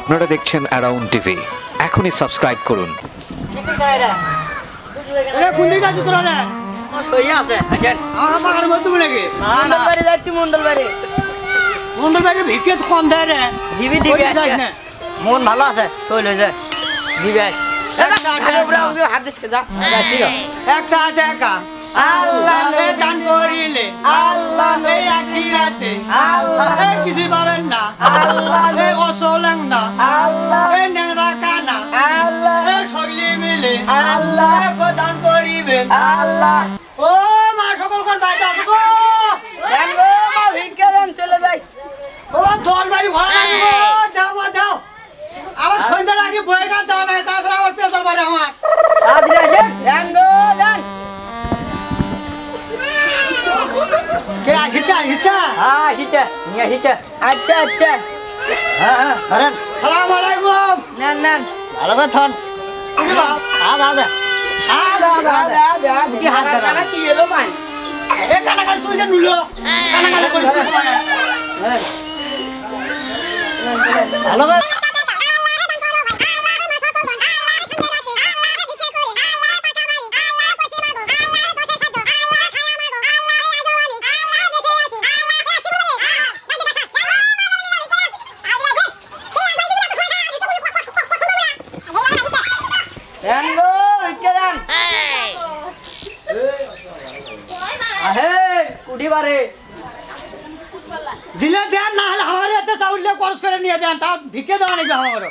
আপনারা দেখছেন around TV, এখনই সাবস্ক্রাইব করুন। মন ভালো আছে চলে যায় একটা টাকা আল্লাহ দান করিলে আল্লাহ এই আখিরাতে আল্লাহ কিছু পাবেন না আল্লাহ এই অসলেন না আল্লাহ এই নেংরা কানা আল্লাহ এই সগলি মিলে আল্লাহ দান করিবেন আল্লাহ। ও মা সকল কোন বাইতে আসো গো দেন গো মা ভিক্ষা দেন চলে যাই। ও 10 বাড়ি ঘোরা লাগবে গো, দাও মা দাও। আবার সন্ধ্যার আগে বইয়ের কাছে যাও না, তাছাড়া আবার পেছাল বাড়ি আমার তাড়াতাড়ি আসেন। দেন গো দেন। কে আসিছে আসিছে? হ্যাঁ আসিছে নিয়ে আসিছে। আচ্ছা আচ্ছা হ্যাঁ হরেন সালাম আলাইকুম। নেন নেন ভালো করে থন। কি এলো পান এ কানা কানা তুই যে নুলো কানা কানা করিস মানে ভালো করে দিলে দেন না হলে আমার এতে চাউলে খরচ করে নিয়ে দেন, তা ভিক্ষে দেওয়া নাকি আমার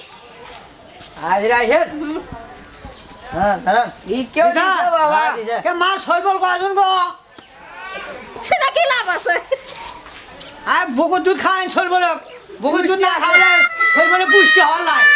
মা শৈবল কয়জন গো? সেটা কি লাভ আছে? বুকুর দুধ খাওয়ান শৈবল, বুকুর দুধ না খাওয়ালে শৈবলে পুষ্টি হওয়ার নাই।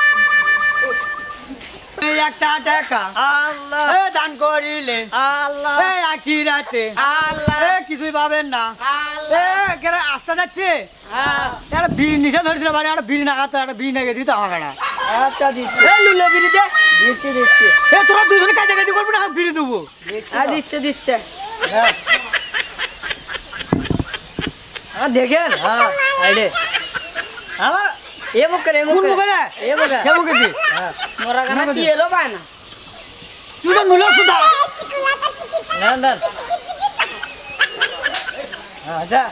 একটা টাকা আল্লাহ দান করিলে আল্লাহ আখিরাতে আল্লাহ কিছুই পাবেন না। আসতে যাচ্ছে একটা বিড়ি নিচে ধরেছিল বাড়ি, একটা বিড়ি না খাতো, একটা বিড়ি নাগে দিতে আমার কাটা। আচ্ছা দিচ্ছি লুলো বিড়ি দে দিচ্ছি দিচ্ছি। তোরা দুজনে কাজে কাজে করবি না, বিড়ি দেবো। দিচ্ছে দিচ্ছে দেখেন আমার এ মুখ করে কোন মুখে রে? এ মুখে সে মুখে দি মোরা গানা কি এলো পায় না তুই তো নুলো সুদা নেন নেন। আচ্ছা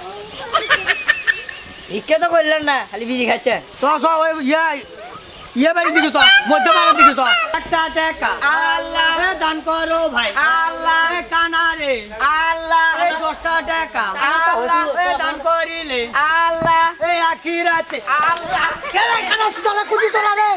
ইকে তো করলেন না, খালি বিড়ি খাচ্ছেন। ওই ইয়ে বাড়ি দিকে তো মধ্য বাড়ির দিকে তো একটা টাকা আল্লাহ দান করো ভাই আল্লাহ কানা রে আল্লাহ 10টা টাকা আল্লাহ দান করিলে আল্লাহ এই আখিরাতে আল্লাহ কেন কানা সুদা কুটি তোলা রে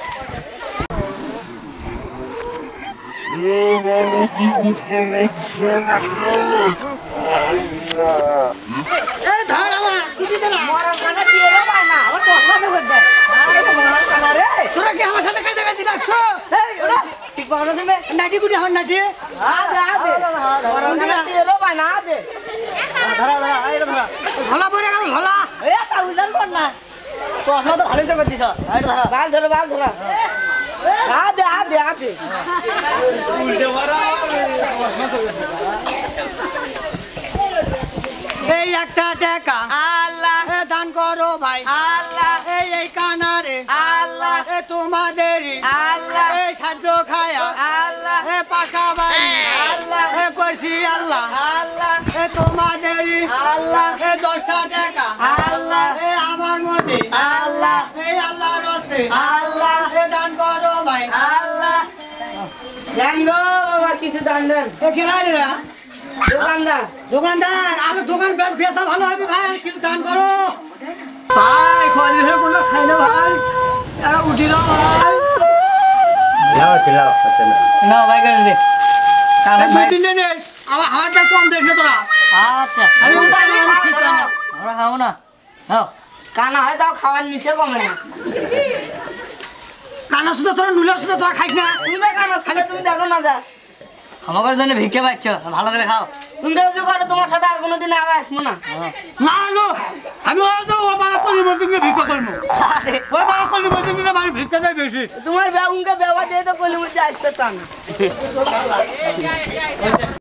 এই ধর আমার কুটি তোলা মোরা গানা কি এলো পায় না, আমার তো হাসে করতে মোরা গানা রে। তোরা কি আমার সাথে কাজে কাজে রাখছো? এই ওরা ঠিক পাওয়া যাবে নাটি কুটি হন নাটি আদে আদে মোরা গানা কি এলো পায় না আদে ধরা ধরা এই ধরা ঝোলা পরে গেল ঝোলা এ সাউজান পড় না তো আসলে তো ভালোই করে দিছ এই ধরা বাল ধরা আদে আদে আদে উল্টে মারা এই একটা টাকা আল্লাহ দান করো ভাই আল্লাহ এই কানারে আল্লাহ তোমাদেরই আল্লাহ এই সাহায্য খায়া আল্লাহ পাকা বাড়ি আল্লাহ করছি আল্লাহ আল্লাহ তোমাদেরই আল্লাহ 10টা টাকা আল্লাহ আমার মধ্যে আল্লাহ এই আল্লাহ রস্তে আল্লাহ দান করো ভাই আল্লাহ দেন গো বাবা কিছু দান দেন। কেনারা দোকানদার দোকানদার আলো দোকান বেচা ভালো হবে ভাই, কিছু দান করো ভাই। খোঁজ হয়ে কোনো খাই না ভাই, এরা উঠি দাও ভাই। না ভাই করে দে দুই তিনটে নেস আমার হাতটা কম দেখবে তোরা। আচ্ছা আমি ঠিক না আমরা খাবো না নাও কানা হয় তাও খাওয়ার নিচে কমে না। কানা সুদা তোরা নুলা সুদা তোরা খাইস না। তুমি তো কানা খালি তুমি দেখো না যা আমাদের জন্য ভিক্ষে পাচ্ছ, ভালো করে খাও। তুমি দেখো করে তোমার সাথে আর কোনোদিন আবার আসবো না। না লো আমি ও বাবা কলি মধ্যে ভিক্ষা করবো, ওই বাবা কলি মধ্যে আমি ভিক্ষা দেয় বেশি। তোমার বেগুনকে বেওয়া দিয়ে তো কলির মধ্যে আসতে চান না।